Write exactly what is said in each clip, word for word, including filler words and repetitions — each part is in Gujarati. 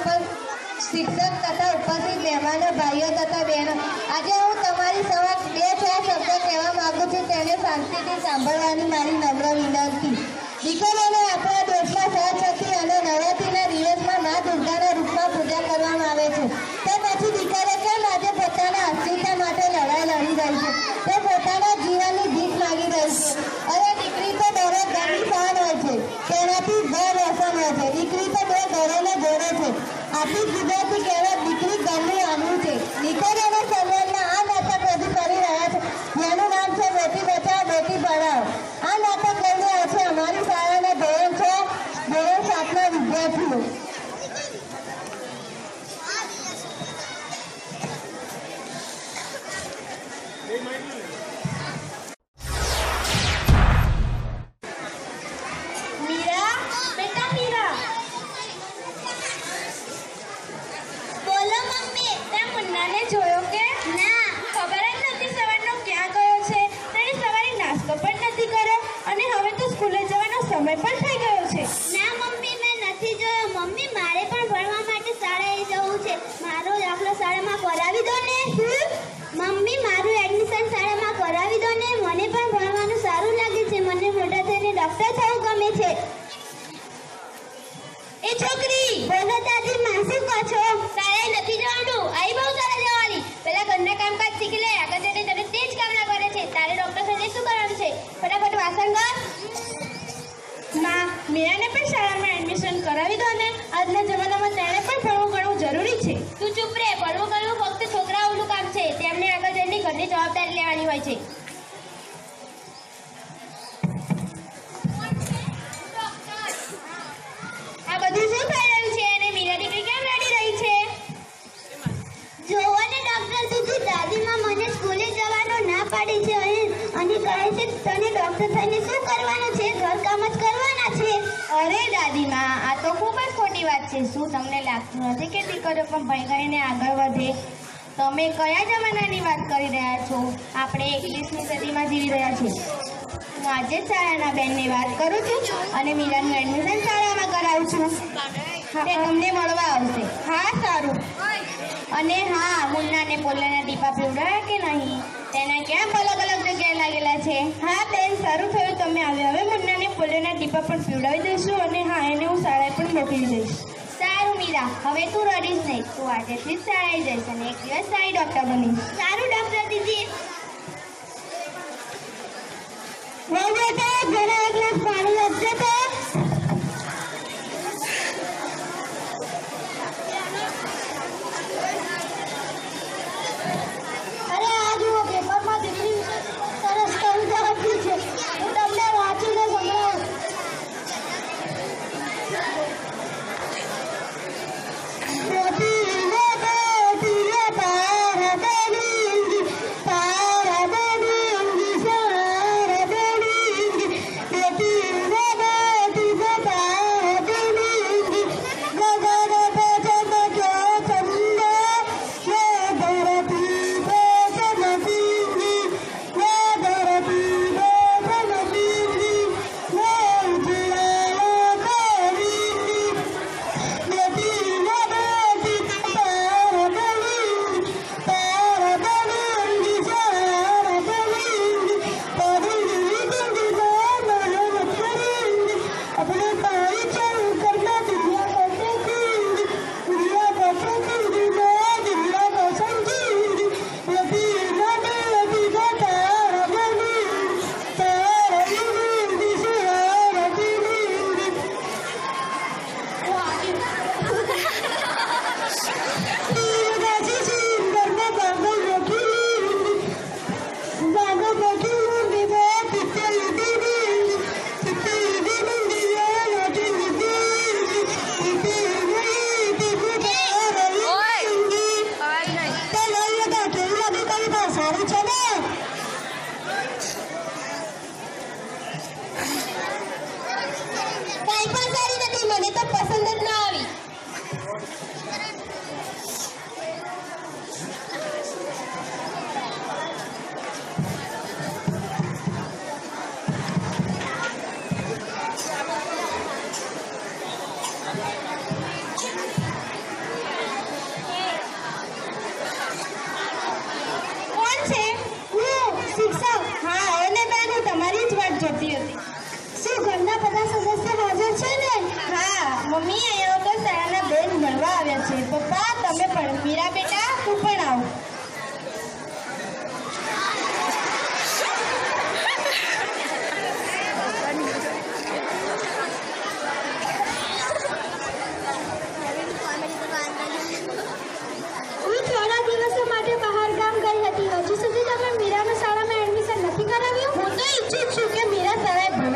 શિક્ષક તથા ઉપસ્થિત મહેમાનો, ભાઈઓ તથા બહેનો, આજે હું તમારી સમક્ષ બે ચાર શબ્દો કહેવા માંગુ છું. તેને શાંતિથી સાંભળવાની મારી નમ્ર વિનંતી. દીકરીઓને આપણા દેશમાં સરસ્વતી અને નવરાત્રિના દિવસમાં મા દુર્ગાના રૂપમાં પૂજા કરવામાં આવે છે. તે પછી દીકરીઓ કેમ આજે પોતાના અસ્તિત્વ માટે લડાઈ લડી રહી છે? તે પોતાના જીવનની ભીખ માગી રહી છે. અને દીકરી તો દરેક ઘરની શાન હોય છે, તેનાથી ઘર રોશન હોય છે. દીકરી તો બે ઘરોને જોડે છે. આથી ગુજરાતી કહેવત દીકરી ઘરની આંબરૂ છે. દીકરીઓના સન્માનમાં આ નાટક રજૂ કરી રહ્યા છે, જેનું નામ છે બેટી બચાવો બેટી પઢાઓ. આ નાટક લઈને આવશે અમારી શાળાના ધોરણ છ ધોરણ સાતના વિદ્યાર્થીઓ. સમય પણ થઈ ગયો છે. ના મમ્મી, મેં નથી જોયો. મમ્મી, મારે પણ ભણવા માટે શાળાએ જવું છે. મારો દાખલો શાળામાં કરાવી દો ને. મમ્મી, મારું એડમિશન શાળામાં કરાવી દો ને. મને પણ ભણવાનું સારું લાગે છે. મને મોટા થઈને ડોક્ટર થવું ગમે છે. એ છોકરી, બોલો દાદી માં, શું કહો છો? શાળાએ નથી જવાનું. આઈ બહુ સારા જવાની. પેલા ઘરના કામકાજ શીખી લે. આગળ જઈને તને તે જ કામ ના કરે છે. તારે ડોક્ટર થઈને શું કરવાનું છે? ફટાફટ વાસણ કર. માં, મીરાને પણ શાળામાં એડમિશન કરાવી દો ને. આજના જમાનામાં તેણે પણ ભણવું ઘણું જરૂરી છે. તું ચૂપ રહે. ભણવું કરવું ફક્ત છોકરાઓનું કામ છે. તેમને આગળ જઈને ઘરની જવાબદારી લેવાની હોય છે. આ બધું શું થઈ રહ્યું છે? અને મીરા દીકરી કેમ લડી રહી છે? જોવો ને ડોક્ટર દીદી, દાદીમાં મને સ્કૂલે જવાનું ના પાડી છે અને કહે છે તને ડોક્ટર થઈને શું કરવાનું છે? ઘરકામ જ કરવાના છે. અરે દાદીમાં, આ તો ખૂબ જ ખોટી વાત છે. શું તમને લાગતું નથી કે દીકરીઓ પણ ભણી ગણીને આગળ વધે? તમે કયા જમાનાની વાત કરી રહ્યા છો? આપણે એકવીસમી સદીમાં જીવી રહ્યા છીએ. હું આજે જ શાળાના બેનની વાત કરું છું અને મીરાનું એડમિશન શાળામાં કરાવું છું. તે તમને મળવા આવશે. હા, સારું. અને હા, મુન્નાને પોલિયોના ટીપા પીવડાવ્યા કે નહીં? તેના કેમ્પ અલગ અલગ જગ્યાએ લાગેલા છે. હા બેન, સારું થયું તમે આવ્યા. હવે મુન્નાને પોલિયોના ટીપા પણ પીવડાવી દઈશું અને હા, એને હું શાળાએ પણ મોકલી દઈશ. સારું મીરા, હવે તું રડીશ નહીં. તું આજેથી જ શાળાએ જઈશ અને એક દિવસ સારી ડોક્ટર બનીશ. સારું ડોક્ટર દીદી. ઘણા એક ગ્લાસ પાણી આપજો તો. અરે આ જુઓ, પેપરમાં દીકરી વિશે સરસ કવિતા લખી છે. હું તમને વાંચીને સંભળાવું.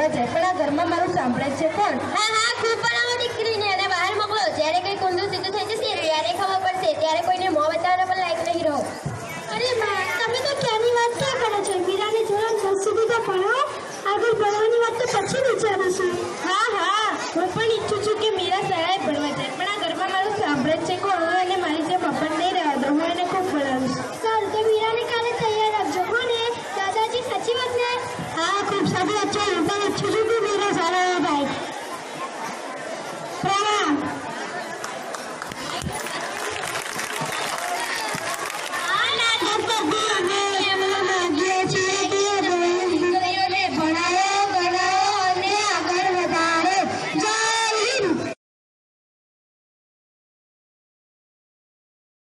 છે, પણ આ ઘરમાં મારું સાંભળે છે કોણ? હા હા ખૂબ ભણાવો દીકરીને અને બહાર મોકલો. જ્યારે કંઈ ઊંધું સીધું થઈ જશે ત્યારે ખબર પડશે. ત્યારે કોઈને મોં બતાવવાના